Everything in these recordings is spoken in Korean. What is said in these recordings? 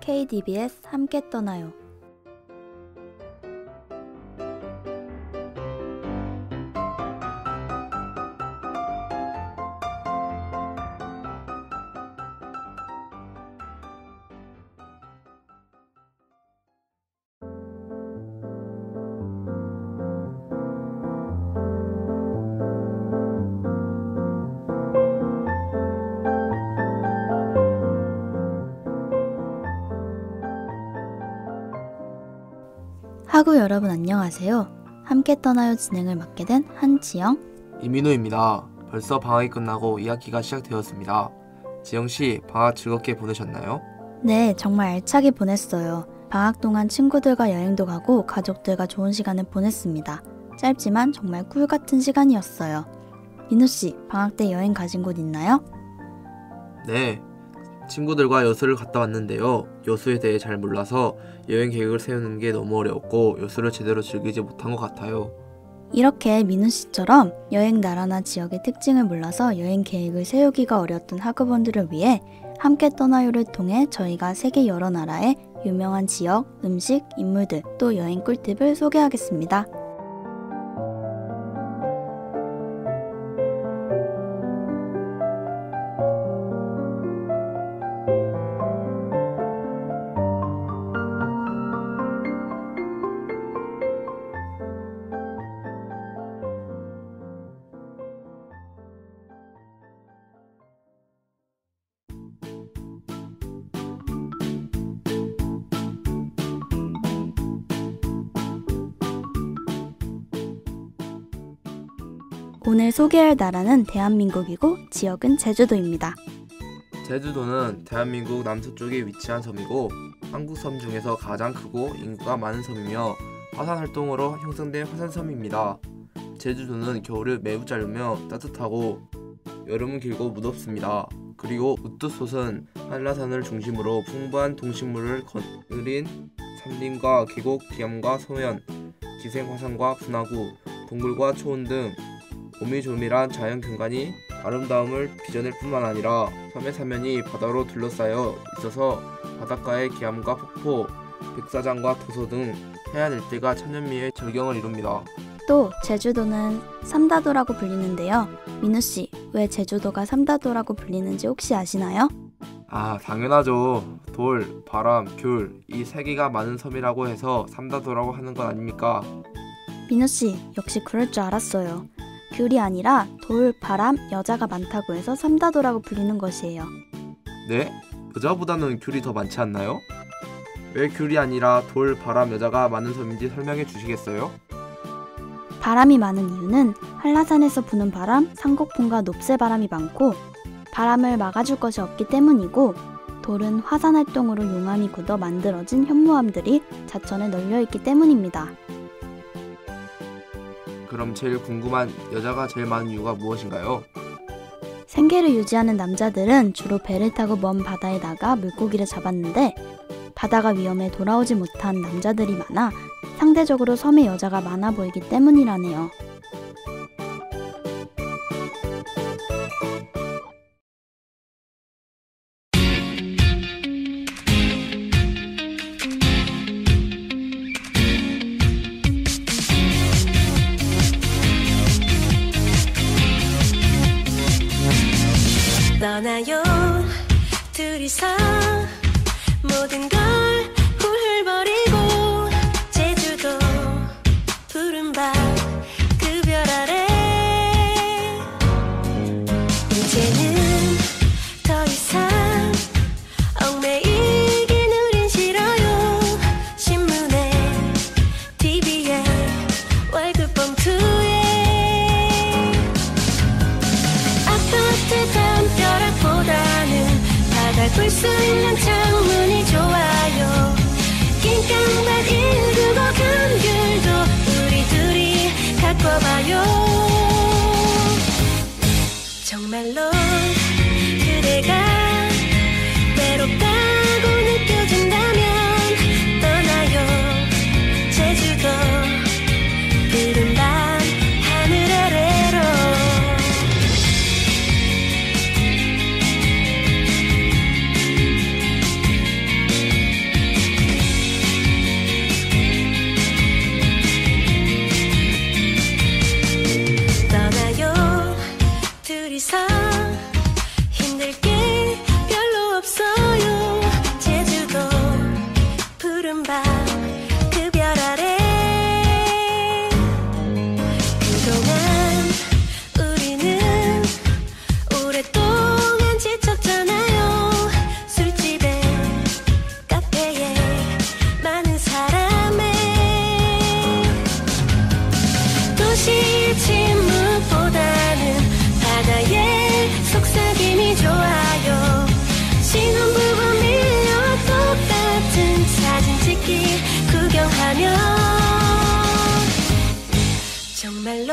KDBS 함께 떠나요. 하구 여러분 안녕하세요. 함께 떠나요 진행을 맡게 된 한지영, 이민호입니다. 벌써 방학이 끝나고 2학기가 시작되었습니다. 지영씨, 방학 즐겁게 보내셨나요? 네, 정말 알차게 보냈어요. 방학 동안 친구들과 여행도 가고 가족들과 좋은 시간을 보냈습니다. 짧지만 정말 꿀 같은 시간이었어요. 민호씨, 방학 때 여행 가신 곳 있나요? 네, 친구들과 여수를 갔다 왔는데요. 여수에 대해 잘 몰라서 여행 계획을 세우는 게 너무 어려웠고 여수를 제대로 즐기지 못한 것 같아요. 이렇게 민우씨처럼 여행 나라나 지역의 특징을 몰라서 여행 계획을 세우기가 어려웠던 학우분들을 위해 함께 떠나요를 통해 저희가 세계 여러 나라의 유명한 지역, 음식, 인물들, 또 여행 꿀팁을 소개하겠습니다. 오늘 소개할 나라는 대한민국이고 지역은 제주도입니다. 제주도는 대한민국 남서쪽에 위치한 섬이고 한국 섬 중에서 가장 크고 인구가 많은 섬이며 화산 활동으로 형성된 화산섬입니다. 제주도는 겨울이 매우 짧으며 따뜻하고 여름은 길고 무덥습니다. 그리고 우뚜솥은 한라산을 중심으로 풍부한 동식물을 거느린 산림과 계곡, 기암과 소연, 기생화산과 분화구, 동굴과 초원 등 오밀조밀한 자연 경관이 아름다움을 빚어낼 뿐만 아니라 섬의 사면이 바다로 둘러싸여 있어서 바닷가의 기암과 폭포, 백사장과 도서 등 해안 일대가 천년미의 절경을 이룹니다. 또 제주도는 삼다도라고 불리는데요. 민우씨, 왜 제주도가 삼다도라고 불리는지 혹시 아시나요? 아, 당연하죠. 돌, 바람, 귤, 이 세 개가 많은 섬이라고 해서 삼다도라고 하는 건 아닙니까? 민우씨, 역시 그럴 줄 알았어요. 귤이 아니라 돌, 바람, 여자가 많다고 해서 삼다도라고 불리는 것이에요. 네? 여자보다는 귤이 더 많지 않나요? 왜 귤이 아니라 돌, 바람, 여자가 많은 섬인지 설명해 주시겠어요? 바람이 많은 이유는 한라산에서 부는 바람, 상곡풍과 높새바람이 많고 바람을 막아줄 것이 없기 때문이고, 돌은 화산 활동으로 용암이 굳어 만들어진 현무암들이 자천에 널려있기 때문입니다. 그럼 제일 궁금한 여자가 제일 많은 이유가 무엇인가요? 생계를 유지하는 남자들은 주로 배를 타고 먼 바다에 나가 물고기를 잡았는데 바다가 위험해 돌아오지 못한 남자들이 많아 상대적으로 섬에 여자가 많아 보이기 때문이라네요. 떠나요 둘이서 모든 걸 훌훌버리고 제주도 푸른 밤 그 별 아래 이제는 더 이상 얽매이긴 우린 싫어요. 신문에 TV에 월급 봉투에 아파트 담벼락보다는 바다 볼 수 있는 창문이 좋아요. 낑깡밭 199 감귤도 우리 둘이 갖고 와봐요. 정말로 그대가 외롭다고 느껴진다면 떠나요 제주도 푸른 밤 하늘 아래로.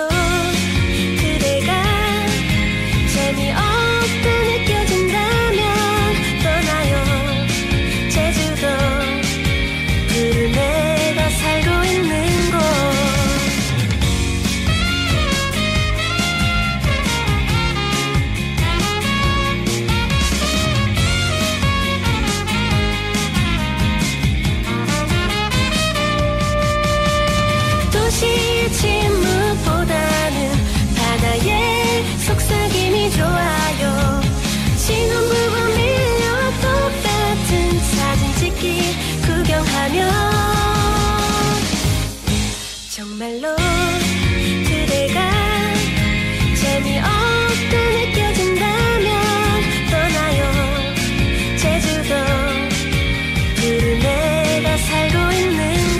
그대가 재미없게 느껴진다면 떠나요. 제주도 푸르메가 살고 있는 곳. 도시의 침묵보다는 바다의 속삭임이 좋아요. 신혼부부 밀려 똑같은 사진 찍기 구경하며 정말로 그대가 재미없게 느껴진다면 떠나요. 제주도 푸르메가 살고 있는 곳.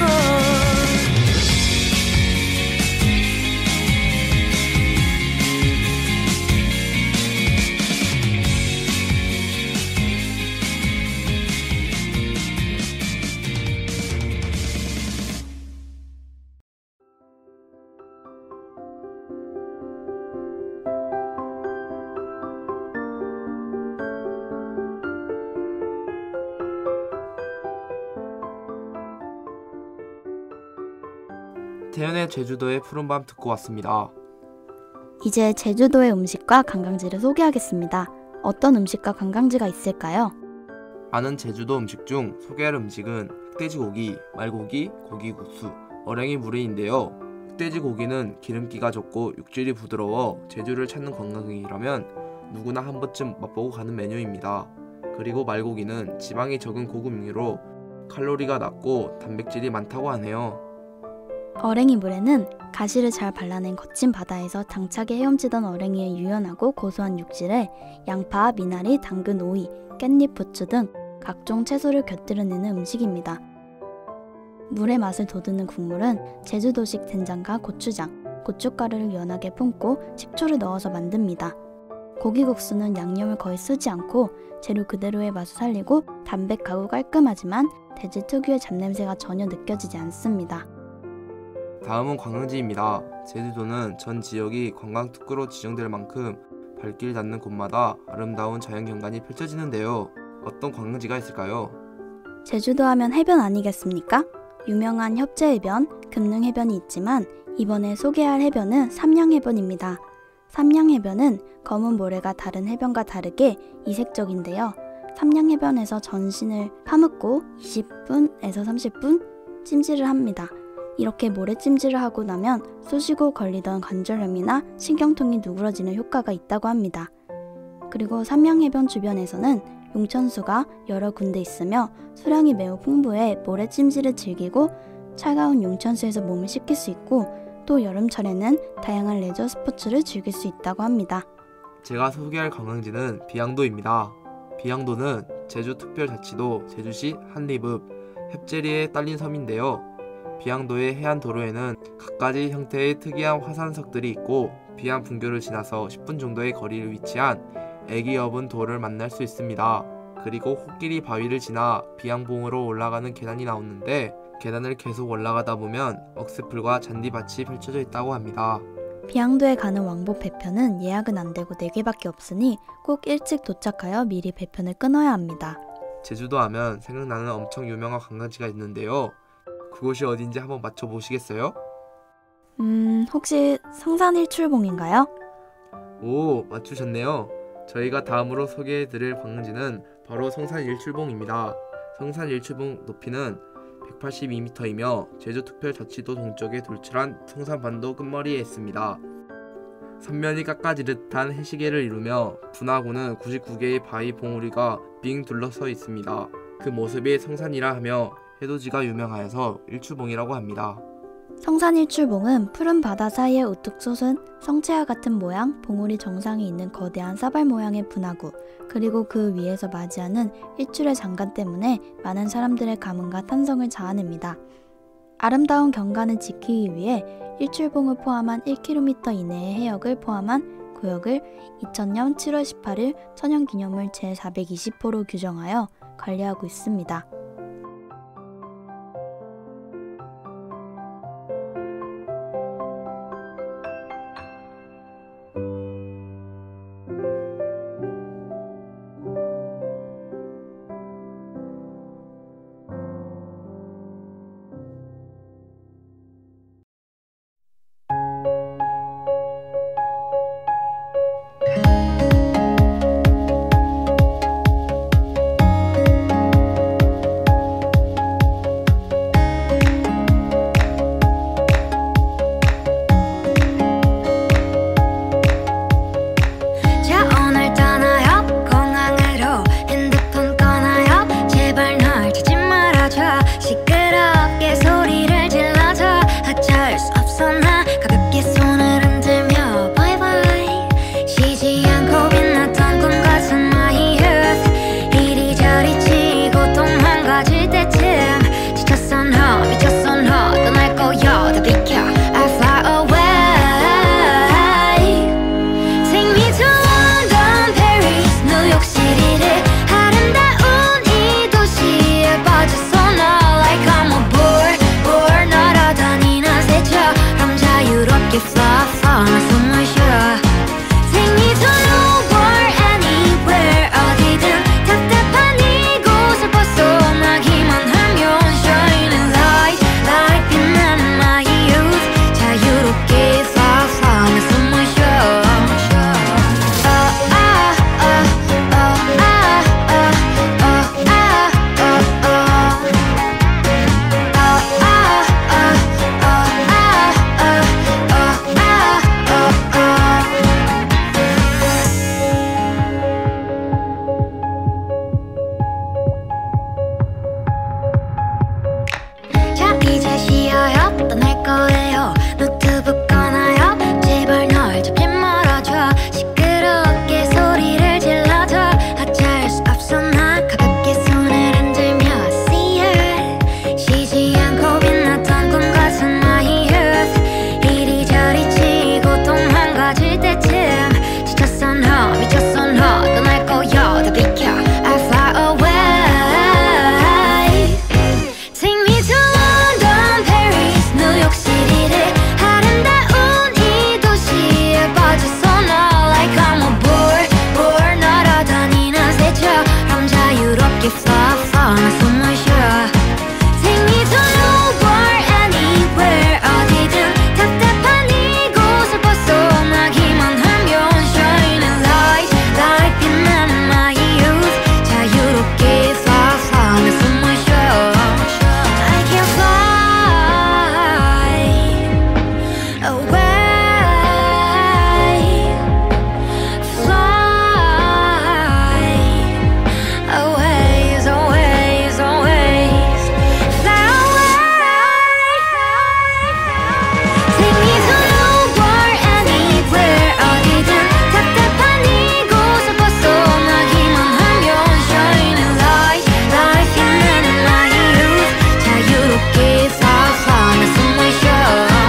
태연의 제주도의 푸른밤 듣고 왔습니다. 이제 제주도의 음식과 관광지를 소개하겠습니다. 어떤 음식과 관광지가 있을까요? 아는 제주도 음식 중 소개할 음식은 흑돼지고기, 말고기, 고기국수, 어랭이 무리인데요. 흑돼지고기는 기름기가 적고 육질이 부드러워 제주를 찾는 관광객이라면 누구나 한 번쯤 맛보고 가는 메뉴입니다. 그리고 말고기는 지방이 적은 고급류로 칼로리가 낮고 단백질이 많다고 하네요. 어랭이 물에는 가시를 잘 발라낸 거친 바다에서 당차게 헤엄치던 어랭이의 유연하고 고소한 육질에 양파, 미나리, 당근, 오이, 깻잎, 부추 등 각종 채소를 곁들여내는 음식입니다. 물의 맛을 돋우는 국물은 제주도식 된장과 고추장, 고춧가루를 연하게 품고 식초를 넣어서 만듭니다. 고기국수는 양념을 거의 쓰지 않고 재료 그대로의 맛을 살리고 담백하고 깔끔하지만 돼지 특유의 잡냄새가 전혀 느껴지지 않습니다. 다음은 관광지입니다. 제주도는 전 지역이 관광특구로 지정될 만큼 발길 닿는 곳마다 아름다운 자연경관이 펼쳐지는데요. 어떤 관광지가 있을까요? 제주도 하면 해변 아니겠습니까? 유명한 협재해변, 금능해변이 있지만 이번에 소개할 해변은 삼양해변입니다. 삼양해변은 검은 모래가 다른 해변과 다르게 이색적인데요. 삼양해변에서 전신을 파묻고 20분에서 30분 찜질을 합니다. 이렇게 모래찜질을 하고 나면 쑤시고 걸리던 관절염이나 신경통이 누그러지는 효과가 있다고 합니다. 그리고 삼양해변 주변에서는 용천수가 여러 군데 있으며 수량이 매우 풍부해 모래찜질을 즐기고 차가운 용천수에서 몸을 씻길 수 있고 또 여름철에는 다양한 레저 스포츠를 즐길 수 있다고 합니다. 제가 소개할 관광지는 비양도입니다. 비양도는 제주특별자치도 제주시 한리읍 햅제리에 딸린 섬인데요. 비양도의 해안 도로에는 갖가지 형태의 특이한 화산석들이 있고 비안 분교를 지나서 10분 정도의 거리를 위치한 애기여분 돌을 만날 수 있습니다. 그리고 호끼리 바위를 지나 비양봉으로 올라가는 계단이 나오는데 계단을 계속 올라가다 보면 억새풀과 잔디밭이 펼쳐져 있다고 합니다. 비양도에 가는 왕복 배편은 예약은 안되고 4개밖에 없으니 꼭 일찍 도착하여 미리 배편을 끊어야 합니다. 제주도 하면 생각나는 엄청 유명한 관광지가 있는데요. 그곳이 어딘지 한번 맞춰보시겠어요? 혹시 성산일출봉인가요? 오, 맞추셨네요. 저희가 다음으로 소개해드릴 관광지는 바로 성산일출봉입니다. 성산일출봉 높이는 182m이며 제주특별자치도 동쪽에 돌출한 성산반도 끝머리에 있습니다. 삼면이 깎아지듯한 해시계를 이루며 분화구는 99개의 바위 봉우리가 빙 둘러서 있습니다. 그 모습이 성산이라 하며 해돋이가 유명하여서 일출봉이라고 합니다. 성산일출봉은 푸른 바다 사이에 우뚝 솟은 성체와 같은 모양, 봉우리 정상에 있는 거대한 사발 모양의 분화구, 그리고 그 위에서 맞이하는 일출의 장관 때문에 많은 사람들의 감흥과 탄성을 자아냅니다. 아름다운 경관을 지키기 위해 일출봉을 포함한 1km 이내의 해역을 포함한 구역을 2000년 7월 18일 천연기념물 제420호로 규정하여 관리하고 있습니다. fly far 나 숨을 쉬어 Take me to nowhere anywhere 어디든 답답한 이곳을 벗어나기만 하면 Shining light light 빛나는 my youth 자유롭게 fly far 나 숨을 쉬어 자 이제 쉬어요 떠날 거예요 노트북 꺼놔요 제발 널 잡지 말아줘 시끄럽게 소리를 질러줘 어쩔 수 없어 나 가볍게 손을 흔들며 See it 쉬지 않고 빛났던 꿈 같은 my youth 이리저리 치고 도망가질 때쯤 지쳤어 너 미쳤어 너 떠날 거야 다 비켜 I fly away Take me to London, Paris, New York City를 아름다운 이 도시에 빠져서 나 like I'm a board 날아다니는 새처럼 자유롭게 fly far 나 숨을 쉬어 Take me to nowhere anywhere 어디든 답답한 이곳을 벗어나기만 하면 Shining light light 빛나는 my youth 자유롭게 fly far 나 숨을 쉬어 I can fly away always always always fly away Take me to nowhere anywhere 어디든 답답한 이곳을 벗어나기만 하면 Shining light light 빛나는 my youth 자유롭게 fly far 나 숨을 쉬어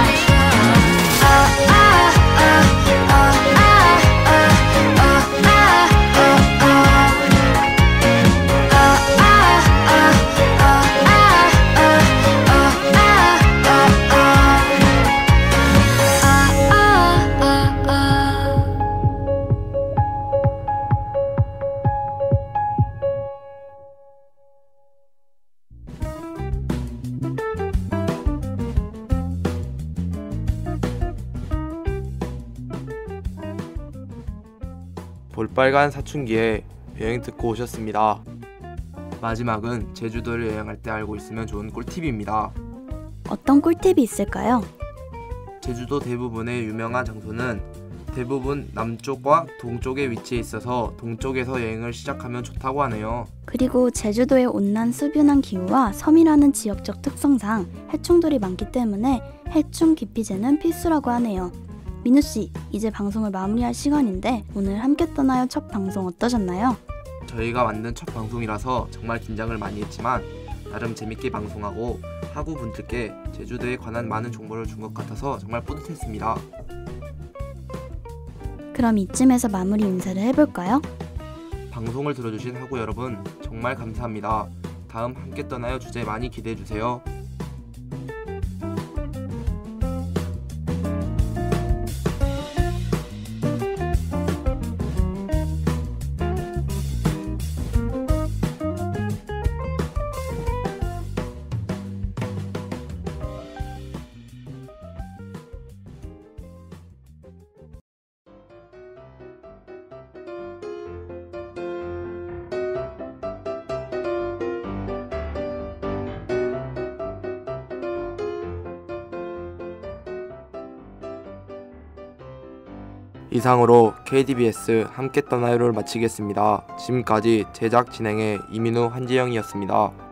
볼빨간 사춘기에 여행 듣고 오셨습니다. 마지막은 제주도를 여행할 때 알고 있으면 좋은 꿀팁입니다. 어떤 꿀팁이 있을까요? 제주도 대부분의 유명한 장소는 대부분 남쪽과 동쪽에 위치해 있어서 동쪽에서 여행을 시작하면 좋다고 하네요. 그리고 제주도의 온난 수변한 기후와 섬이라는 지역적 특성상 해충들이 많기 때문에 해충 기피제는 필수라고 하네요. 민우씨, 이제 방송을 마무리할 시간인데 오늘 함께 떠나요 첫 방송 어떠셨나요? 저희가 만든 첫 방송이라서 정말 긴장을 많이 했지만 나름 재밌게 방송하고 학우분들께 제주도에 관한 많은 정보를 준 것 같아서 정말 뿌듯했습니다. 그럼 이쯤에서 마무리 인사를 해볼까요? 방송을 들어주신 학우 여러분 정말 감사합니다. 다음 함께 떠나요 주제 많이 기대해주세요. 이상으로 KDBS 함께 떠나요를 마치겠습니다. 지금까지 제작 진행의 이민우 한지영이었습니다.